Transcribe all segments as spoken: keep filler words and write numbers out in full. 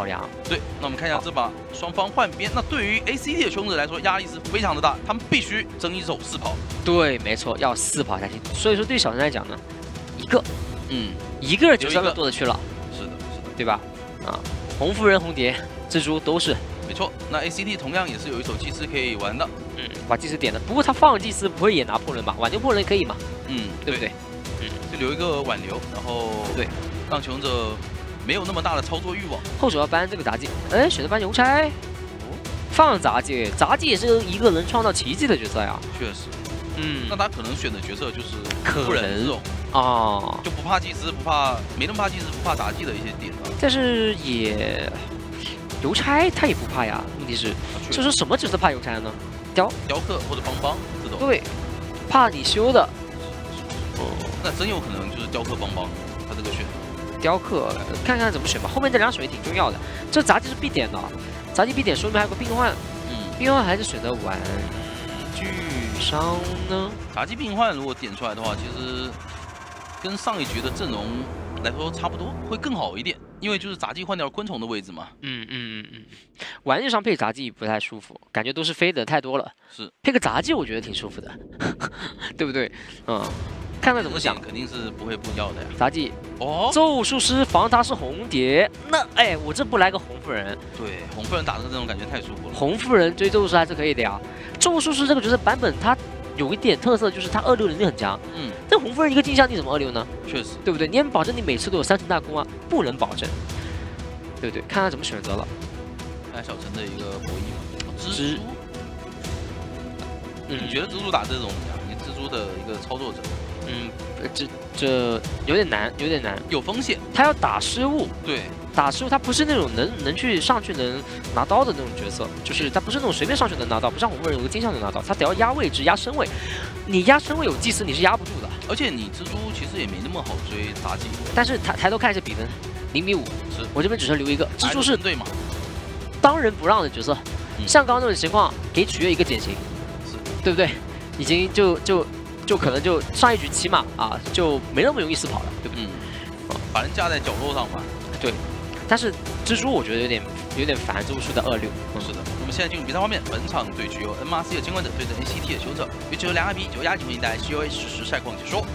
考量。 对，那我们看一下这把双方换边。那对于 A C T 的求生者来说，压力是非常的大，他们必须争一手四跑。对， 没错，要四跑才行。所以说对小陈来讲呢，一个， 嗯， 一个人就算过得去了。 是的，是的， 对吧？啊，红夫人、红蝶、蜘蛛都是。 没错，那 A C T 同样也是有一手祭司可以玩的。 嗯，把祭司点了。不过他放祭司不会也拿破仑吧？挽救破仑可以嘛？ 嗯， 对不对？ 嗯，就留一个挽留，然后对， 让求生者没有那么大的操作欲望。 后手要搬这个杂技，哎，选择搬邮差，哦，放杂技，杂技也是一个能创造奇迹的角色呀。 确实， 嗯， 那他可能选的角色就是可人这种啊， 就不怕祭司，不怕没那么怕祭司，不怕杂技的一些点啊。 但是也邮差他也不怕呀，问题是， 啊、 就是什么角色怕邮差呢？雕雕刻或者帮帮这种。 对，怕你修的。 哦，那真有可能就是雕刻帮帮，他这个选。 雕刻，看看怎么选吧。后面这两手也挺重要的。这杂技是必点的，杂技必点，说明还有个病患。嗯，病患还是选择玩具商呢？ 杂技病患如果点出来的话，其实跟上一局的阵容来说差不多，会更好一点。因为就是杂技换掉了昆虫的位置嘛。嗯嗯嗯嗯。玩具上配杂技不太舒服，感觉都是飞的太多了。 是。配个杂技我觉得挺舒服的，对不对？嗯。看他怎么想， 肯定是不会不要的呀。 杂技哦，咒术师防他是红蝶，那哎，我这不来个红夫人？ 对，红夫人打的这种感觉太舒服了。 红夫人追咒术师还是可以的呀。咒术师这个角色版本它有一点特色，就是它二六能力很强。嗯，这红夫人一个镜像你怎么二六呢？ 确实， 对不对？你能保证你每次都有三成大攻啊？不能保证，对不对？看他怎么选择了。 看小陈的一个博弈嘛， 蜘蛛。 嗯，你觉得蜘蛛打这种怎么样？你蜘蛛的一个操作者。 嗯，这这有点难，有点难， 有风险。 他要打失误， 对， 打失误，他不是那种能能去上去能拿刀的那种角色，就是他不是那种随便上去能拿刀，不像红夫人有个金像能拿刀，他得要压位置、压身位。你压身位有祭司你是压不住的， 而且你蜘蛛其实也没那么好追杂技。 但是抬抬头看一下比分，零比五，是我这边只是留一个蜘蛛是对嘛， 当仁不让的角色，嗯、像刚刚那种情况给取悦一个减刑，是对不对？已经就就。就可能就上一局起码啊就没那么容易死跑了，对不对？ 嗯，把人架在角落上吧。 对，但是蜘蛛我觉得有点有点烦蜘蛛术的二六。 嗯、是的，我们现在进入比赛画面，本场对局由 M R C 的监管者对阵 A C T 的求者，为只有两 I P 九压级为你带来 C O A 实时赛况解说。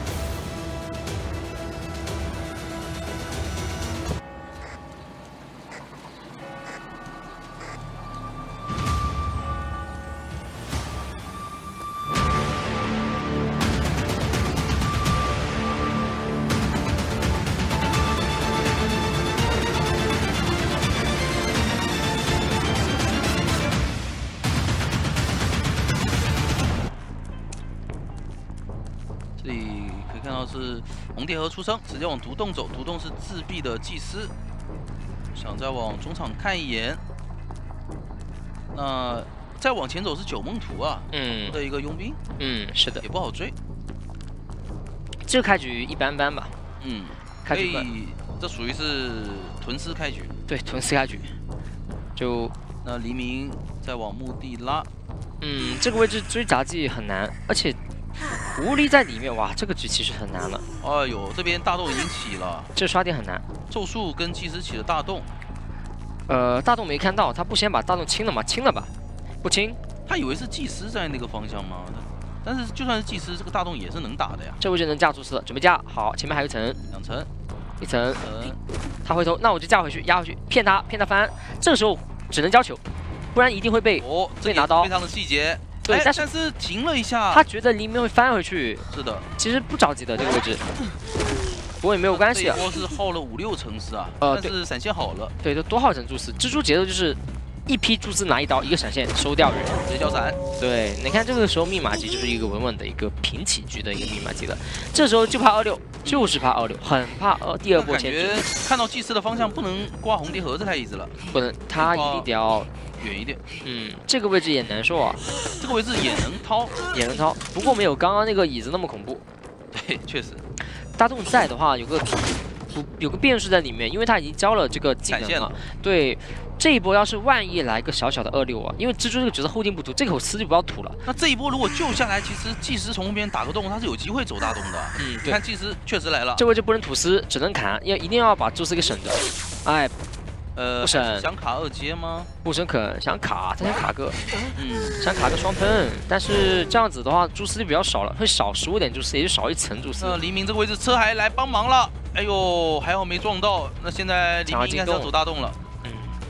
这里可以看到是红蝶河出生，直接往独洞走，独洞是自闭的祭司，想再往中场看一眼。那再往前走是九梦图啊，嗯，的一个佣兵，嗯，是的，也不好追。 这个开局一般般吧， 嗯，开局这属于是屯司开局， 对，屯司开局，就那黎明再往墓地拉， 嗯，这个位置追杂技很难，而且。狐狸在里面，哇，这个局其实很难了。 哎呦，这边大洞已经起了， 这刷点很难。 咒术跟祭司起了大洞， 呃，大洞没看到，他不先把大洞清了吗？清了吧？不清， 他以为是祭司在那个方向吗？但是就算是祭司，这个大洞也是能打的呀。 这位置能架住四，准备架好，前面还有一层， 两层， 一层，他回头，那我就架回去，压回去，骗他，骗他翻。这个时候只能交球，不然一定会被哦， 被拿刀。 非常的细节。 对，但是但是停了一下， 他觉得黎明会翻回去。 是的， 其实不着急的这个位置，不过也没有关系啊。 这一波是耗了五六层丝啊，呃，但是闪现好了。 对，都多耗层蛛丝，蜘蛛节奏就是一批蛛丝拿一刀，一个闪现收掉人， 直接交闪。 对，你看这个时候密码级就是一个稳稳的一个平起局的一个密码级了。这时候就怕二六，就是怕二六，很怕呃第二波前感觉看到祭司的方向不能刮红蝶盒子太意思了， 不能，他一定得要。 远一点， 嗯，这个位置也难受啊。 这个位置也能掏， 也能掏，不过没有刚刚那个椅子那么恐怖。 对，确实。 大洞在的话，有个不有个变数在里面，因为他已经交了这个技能了。对，这一波要是万一来个小小的二六啊，因为蜘蛛这个角色后劲不足，这口丝就不要吐了。 那这一波如果救下来，其实祭司从后边打个洞，他是有机会走大洞的。嗯，对。看祭司确实来了， 这位置不能吐丝，只能砍，要一定要把蛛丝给省着。哎。 呃， 不省想卡二阶吗？ 不生肯想卡，他想卡个， 嗯， 想卡个双喷，但是这样子的话，蛛丝就比较少了，会少十五点蛛丝，也就少一层蛛丝。 那黎明这个位置车还来帮忙了，哎呦，还好没撞到。那现在黎明应该是要走大洞了。 嗯，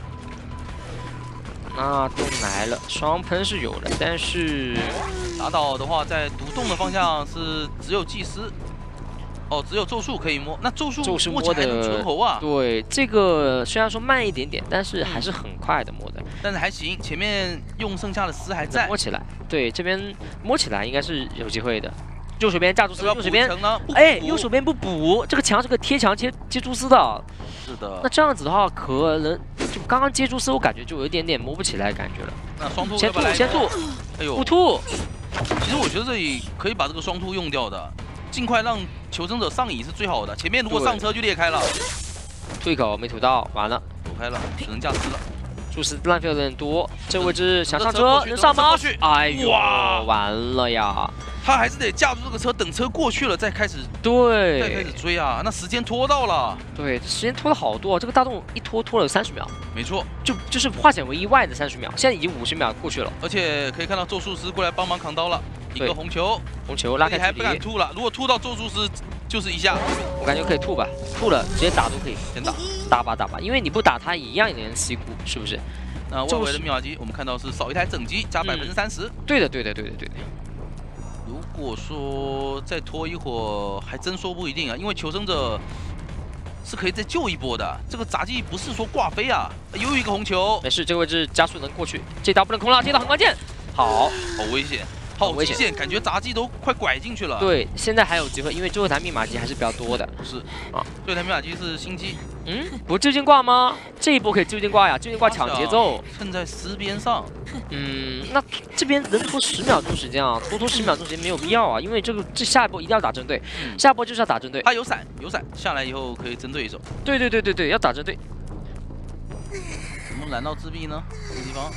那洞来了，双喷是有的，但是打倒的话，在独洞的方向是只有祭司。 哦，只有咒术可以摸，那咒术咒是摸起来还能存活啊？ 对，这个虽然说慢一点点，但是还是很快的摸的。 但是还行，前面用剩下的丝还在。 摸起来，对，这边摸起来应该是有机会的。右手边架蛛丝，右手边呢？ 哎，右手边不补，这个墙是个贴墙接接蛛丝的。 是的。 那这样子的话，可能就刚刚接蛛丝，我感觉就有一点点摸不起来感觉了。 那双突先吐，先吐， 哎呦， 不吐。 其实我觉得这里可以把这个双突用掉的。 尽快让求生者上椅是最好的，前面如果上车就裂开了。 吐一口没吐到，完了， 走开了，只能驾驶了。 蛛丝浪费有点多，这个位置想上车能上吗？哎呦，完了呀！ 他还是得架住这个车，等车过去了再开始， 对， 再开始追啊！那时间拖到了， 对，时间拖了好多，这个大洞一拖拖了三十秒， 没错， 就就是化险为意外的三十秒，现在已经五十秒过去了， 而且可以看到咒术师过来帮忙扛刀了。 一个红球， 红球拉开距离， 还不敢吐了。如果吐到咒术师，就是一下。 我感觉可以吐吧，吐了直接打都可以， 先打， 打吧打吧，因为你不打他一样也能吸骨，是不是？ 那外围的密码机，我们看到是少一台整机加百分之三十。 对的对的对的对的。 如果说再拖一会儿，还真说不一定啊，因为求生者是可以再救一波的。这个杂技不是说挂飞啊，又一个红球。 没事，这个位置加速能过去，这刀不能空了，这刀很关键。 好， 好危险，好危险，感觉杂技都快拐进去了。 对，现在还有机会，因为最后一台密码机还是比较多的。 是啊，最后一台密码机是新机。 嗯，不就近挂吗？这一波可以就近挂呀，就近挂抢节奏。 趁在丝边上。 嗯，那这边能拖十秒钟时间啊，多拖十秒钟时间没有必要啊，因为这个这下一波一定要打针对，嗯、下一波就是要打针对。 他有闪，有闪，下来以后可以针对一手。 对对对对对，要打针对。 怎么拦到自闭呢？这个地方。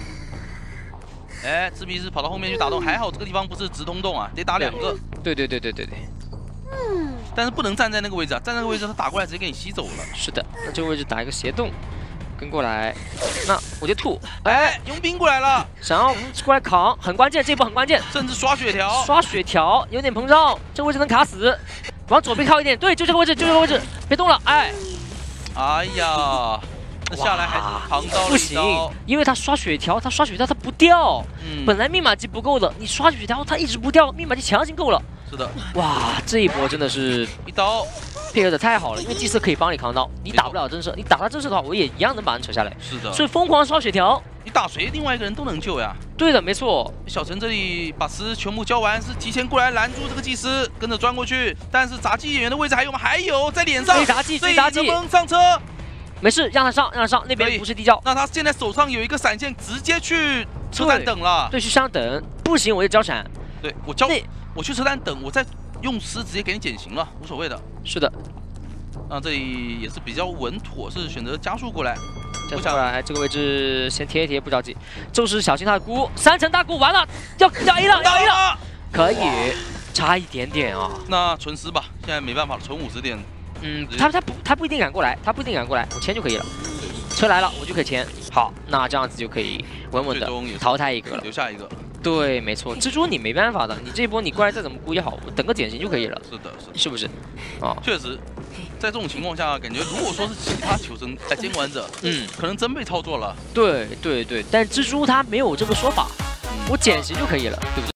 哎，自闭是跑到后面去打洞，还好这个地方不是直通洞啊，得打两个。 对对对对对对。 嗯。但是不能站在那个位置啊，站在那个位置他打过来直接给你吸走了。 是的，那这个位置打一个斜洞，跟过来，那我就吐。 哎，佣兵过来了， 想要过来扛，很关键，这一波很关键。 甚至刷血条， 刷血条有点膨胀，这个位置能卡死，往左边靠一点，对，就这个位置，就这个位置，别动了，哎。哎呀。 那下来还是扛到了不行，因为他刷血条，他刷血条他不掉。嗯，本来密码机不够的，你刷血条他一直不掉，密码机强行够了。 是的， 哇，这一波真的是一刀配合的太好了，因为祭司可以帮你扛刀，你打不了震慑，你打他震慑的话，我也一样能把人扯下来。 是的， 所以疯狂刷血条， 你打谁，另外一个人都能救呀。 对的，没错。 小陈这里把词全部交完，是提前过来拦住这个祭司，跟着钻过去。但是杂技演员的位置还有吗？还有，在脸上。 追杂技，追杂技， 能不能上车？ 没事，让他上，让他上，那边不是地窖。 那他现在手上有一个闪现，直接去车站等了。 对，去车站等，不行我就交闪。 对我交，我去车站等，我再用丝直接给你减刑了，无所谓的。 是的。 那这里也是比较稳妥，是选择加速过来。 加速过来，这个位置先贴一贴，不着急。就是小心他的菇，三层大菇完了，要要 A 了，要 A 了，可以，差一点点啊。 那存丝吧，现在没办法了，存五十点。 嗯，他他不他不一定敢过来，他不一定敢过来，我签就可以了。车来了，我就可以签。好，那这样子就可以稳稳的淘汰一个了， 留下一个。 对，没错，蜘蛛你没办法的，你这一波你过来再怎么估也好，我等个减刑就可以了。 是的，是的， 是不是？啊， 确实，在这种情况下，感觉如果说是其他求生在监管者，嗯，可能真被操作了。 对对对，但蜘蛛它没有这个说法，我减刑就可以了，对不对？